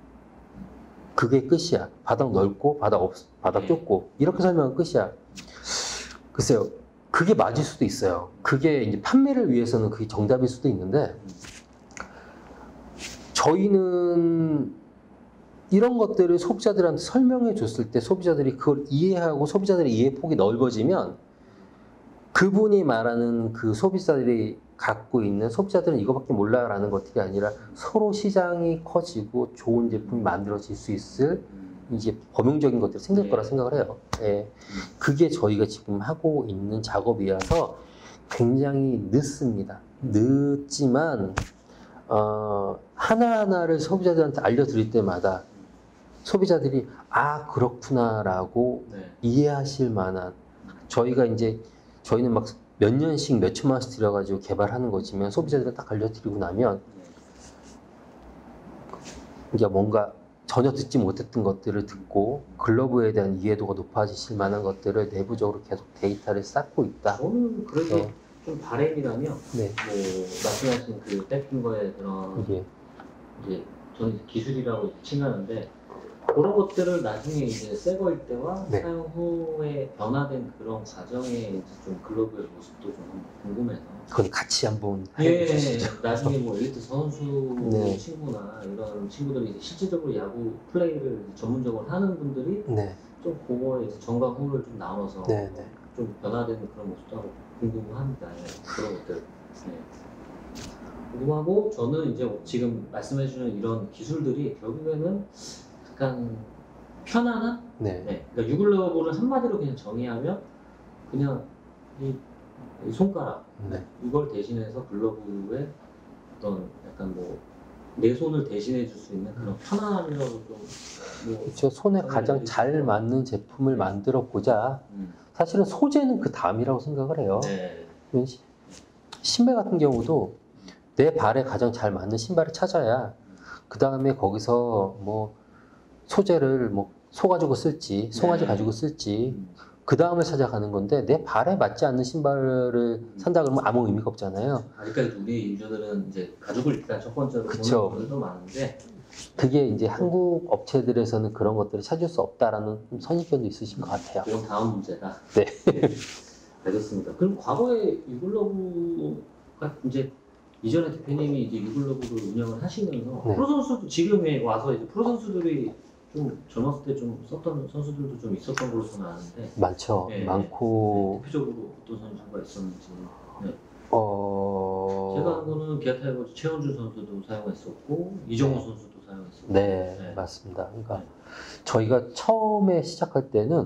그게 끝이야. 바닥 넓고 바닥 없, 바닥 좁고 이렇게 설명은 끝이야. 글쎄요. 그게 맞을 수도 있어요. 그게 이제 판매를 위해서는 그게 정답일 수도 있는데 저희는 이런 것들을 소비자들한테 설명해 줬을 때 소비자들이 그걸 이해하고 소비자들의 이해 폭이 넓어지면 그분이 말하는 그 소비자들이 갖고 있는 소비자들은 이거밖에 몰라라는 것들이 아니라 서로 시장이 커지고 좋은 제품이 만들어질 수 있을 이제 범용적인 것들이 생길 거라 생각을 해요. 예. 그게 저희가 지금 하고 있는 작업이어서 굉장히 늦습니다. 늦지만 어, 하나하나를 소비자들한테 알려드릴 때마다 소비자들이 아 그렇구나라고 네. 이해하실 만한 저희가 이제 저희는 막 몇 년씩 몇 천만 원씩 들여가지고 개발하는 거지만 소비자들은 딱 알려드리고 나면 이게 뭔가 전혀 듣지 못했던 것들을 듣고 글러브에 대한 이해도가 높아지실 만한 것들을 내부적으로 계속 데이터를 쌓고 있다. 저는 그래도 네. 좀 바람이라면 네. 뭐 말씀하신 그 백핑 거에 그런 예. 이제 저는 기술이라고 칭하는데 그런 것들을 나중에 이제 새 거일 때와 네. 사용 후에 변화된 그런 과정에 이제 좀 글러브의 모습도 좀 궁금해서. 그건 같이 한번 예, 해주시죠. 나중에 뭐 엘리트 선수 네. 친구나 이런 친구들이 이제 실질적으로 야구 플레이를 전문적으로 하는 분들이 네. 좀 그거에 이제 전과 후를 좀 나눠서 네. 네. 좀 변화되는 그런 모습도 하고 궁금합니다. 예, 그런 것들. 네. 궁금하고 저는 이제 지금 말씀해주는 이런 기술들이 결국에는 약간 편안한? 네. 네. 그러니까 유글러브를 한마디로 그냥 정의하면 그냥 이, 이 손가락 네. 이걸 대신해서 글러브에 어떤 약간 뭐 내 손을 대신해 줄 수 있는 그런 편안함이라고 좀 뭐 그렇죠. 손에 가장 잘 맞는 제품을 만들어 보자. 음. 사실은 소재는 그 다음이라고 생각을 해요. 네. 신발 같은 경우도 내 발에 가장 잘 맞는 신발을 찾아야 그 다음에 거기서 뭐 소재를 뭐 소 가지고 쓸지 송아지 네. 가지고 쓸지 음. 그 다음을 찾아가는 건데 내 발에 맞지 않는 신발을 음. 산다 그러면 아무 의미가 없잖아요. 아직까지 우리 유저들은 이제 가죽을 일단 첫 번째로 보는 분들도 많은데 그게 이제 한국 업체들에서는 그런 것들을 찾을 수 없다라는 선입견도 있으신 것 같아요. 그건 다음 문제다. 네. 알겠습니다. 그럼 과거에 유글러브가 이제 이전에 대표님이 이제 유글러브를 운영을 하시면서 네. 프로 선수도 지금에 와서 이제 프로 선수들이 좀 젊었을 때 좀 썼던 선수들도 좀 있었던 걸로 저는 아는데 많죠. 네, 많고 네, 대표적으로 어떤 선수가 있었는지. 네. 어... 제가 아는 거는 기아 타이거즈 최원준 선수도 사용했었고 이정우 네. 선수도 사용했었고. 네, 네. 맞습니다. 그러니까 네. 저희가 처음에 시작할 때는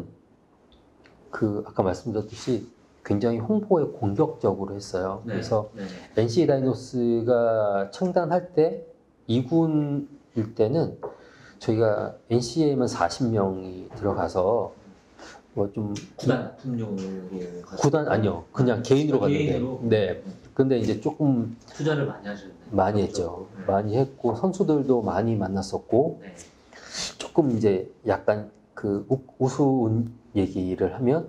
그 아까 말씀드렸듯이 굉장히 홍보에 공격적으로 했어요. 네. 그래서 네. 엔씨 다이노스가 창단할 때 이 군일 때는 저희가 엔씨에만 사십 명이 들어가서 뭐 좀 구단 품용으로 구단 아니요 그냥 개인으로 갔는데 개인으로? 네 근데 이제 조금 투자를 많이 하셨네 많이 했죠. 네. 많이 했고 선수들도 많이 만났었고 네. 조금 이제 약간 그 우, 우스운 얘기를 하면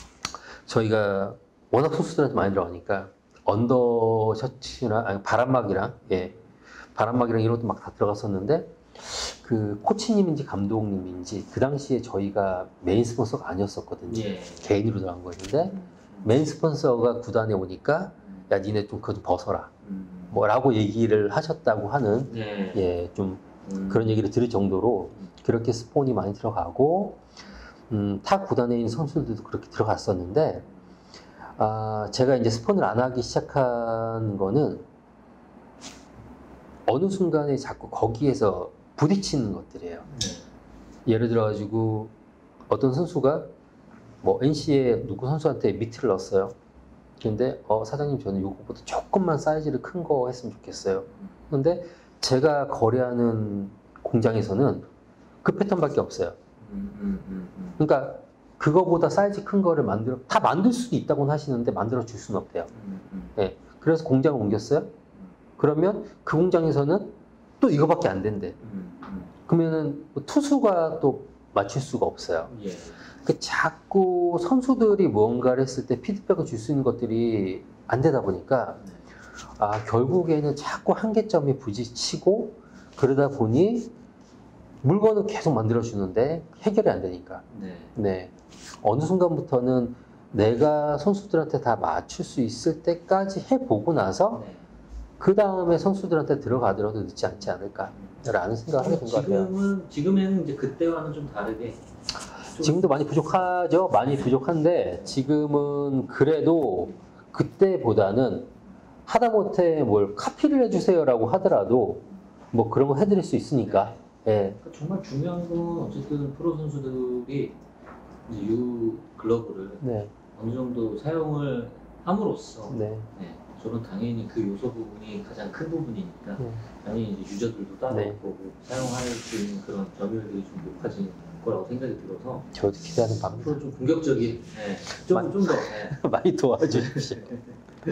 저희가 워낙 선수들한테 많이 들어가니까 언더 셔츠나 아니 바람막이랑 예 바람막이랑 이런 것도 막 다 들어갔었는데 그 코치님인지 감독님인지 그 당시에 저희가 메인 스폰서가 아니었었거든요. 예. 개인으로 들어간 거였는데 음. 메인 스폰서가 구단에 오니까 야 니네 좀 그거 좀 벗어라 음. 뭐라고 얘기를 하셨다고 하는 예, 예 좀 음. 그런 얘기를 들을 정도로 그렇게 스폰이 많이 들어가고 음, 타 구단에 있는 선수들도 그렇게 들어갔었는데 아 제가 이제 스폰을 안 하기 시작한 거는 어느 순간에 자꾸 거기에서 부딪히는 것들이에요. 네. 예를 들어 가지고 어떤 선수가 뭐 엔씨에 누구 선수한테 미트를 넣었어요. 근데 어 사장님 저는 요거보다 조금만 사이즈를 큰 거 했으면 좋겠어요. 근데 제가 거래하는 공장에서는 그 패턴밖에 없어요. 그러니까 그거보다 사이즈 큰 거를 만들어 다 만들 수도 있다고는 하시는데 만들어 줄 수는 없대요. 네. 그래서 공장을 옮겼어요. 그러면 그 공장에서는 또 이거밖에 안 된대. 음, 음. 그러면은 투수가 또 맞출 수가 없어요. 예. 그 자꾸 선수들이 무언가를 했을 때 피드백을 줄 수 있는 것들이 안 되다 보니까 네. 아 결국에는 자꾸 한계점에 부딪히고 그러다 보니 물건을 계속 만들어 주는데 해결이 안 되니까. 네. 네. 어느 순간부터는 내가 선수들한테 다 맞출 수 있을 때까지 해보고 나서. 네. 그 다음에 선수들한테 들어가더라도 늦지 않지 않을까라는 생각을 하게 된 것 같아요. 지금은, 지금에는 이제 그때와는 좀 다르게. 좀 지금도 많이 부족하죠? 많이 부족한데, 지금은 그래도 그때보다는 하다못해 뭘 카피를 해주세요라고 하더라도 뭐 그런 거 해드릴 수 있으니까. 네. 네. 정말 중요한 건 어쨌든 프로 선수들이 유 글러브를 네. 어느 정도 사용을 함으로써 네. 네. 저는 당연히 그 요소 부분이 가장 큰 부분이니까 네. 당연히 이제 유저들도 따라올 네. 거고 사용할 수 있는 그런 점유율이 좀 높아질 거라고 생각이 들어서 저도 기대하는 바입니다. 앞으로 좀 공격적인 네. 좀 좀 더 네. 많이 도와주십시오. 네.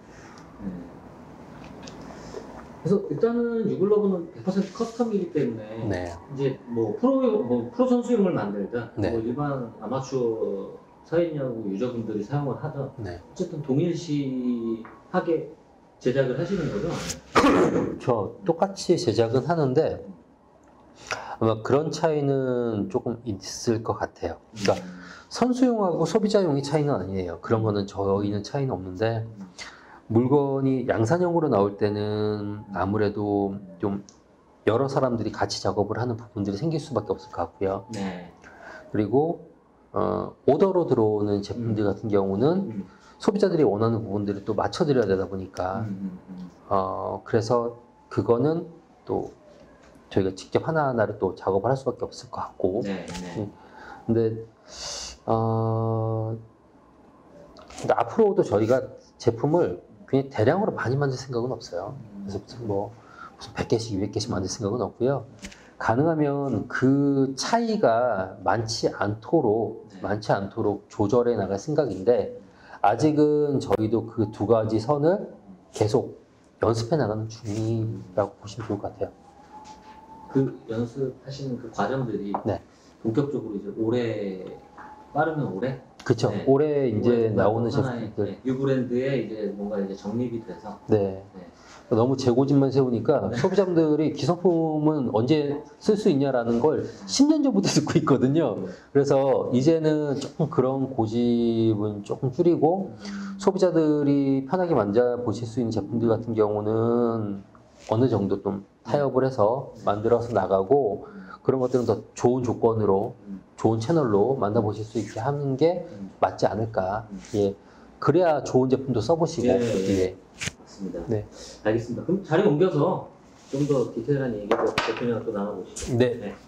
그래서 일단은 유글러브는 백 퍼센트 커스텀이기 때문에 네. 이제 뭐 프로 뭐 프로 선수용을 만들든 네. 뭐 일반 아마추어 사회인야구 유저분들이 사용을 하든 네. 어쨌든 동일시하게 제작을 하시는 거죠? 저 똑같이 제작은 하는데 아마 그런 차이는 조금 있을 것 같아요. 그러니까 음. 선수용하고 소비자용의 차이는 아니에요. 그런 거는 저희는 차이는 없는데 물건이 양산형으로 나올 때는 아무래도 좀 여러 사람들이 같이 작업을 하는 부분들이 생길 수밖에 없을 것 같고요. 네. 그리고 어, 오더로 들어오는 제품들 음. 같은 경우는 음. 소비자들이 원하는 부분들을 또 맞춰드려야 되다 보니까 음, 음, 어, 그래서 그거는 또 저희가 직접 하나하나를 또 작업을 할 수밖에 없을 것 같고 네, 네. 근데 어, 근데 앞으로도 저희가 제품을 굉장히 대량으로 많이 만들 생각은 없어요. 그래서 무슨 뭐 무슨 백 개씩, 이백 개씩 만들 생각은 없고요. 가능하면 그 차이가 많지 않도록 네. 많지 않도록 조절해 나갈 생각인데 아직은 저희도 그 두 가지 선을 계속 연습해 나가는 중이라고 보시면 좋을 것 같아요. 그 연습하시는 그 과정들이 네. 본격적으로 이제 올해 빠르면 올해 그렇죠. 네. 올해 이제 올해 나오는 하나의, 제품들. 네, 유 브랜드에 이제 뭔가 이제 정립이 돼서 네. 네. 너무 재고집만 세우니까 네. 소비자분들이 기성품은 언제 쓸 수 있냐라는 걸 십 년 전부터 듣고 있거든요. 네. 그래서 이제는 조금 그런 고집은 조금 줄이고 음, 소비자들이 편하게 만져보실 수 있는 제품들 같은 경우는 어느 정도 좀 타협을 해서 만들어서 나가고 그런 것들은 더 좋은 조건으로 음, 좋은 채널로 만나보실 수 있게 하는 게 음. 맞지 않을까. 예. 그래야 좋은 제품도 써보시고. 예, 예. 예. 맞습니다. 네. 알겠습니다. 그럼 자리 옮겨서 좀 더 디테일한 얘기를 대표님과 또 나눠보시죠. 네. 네.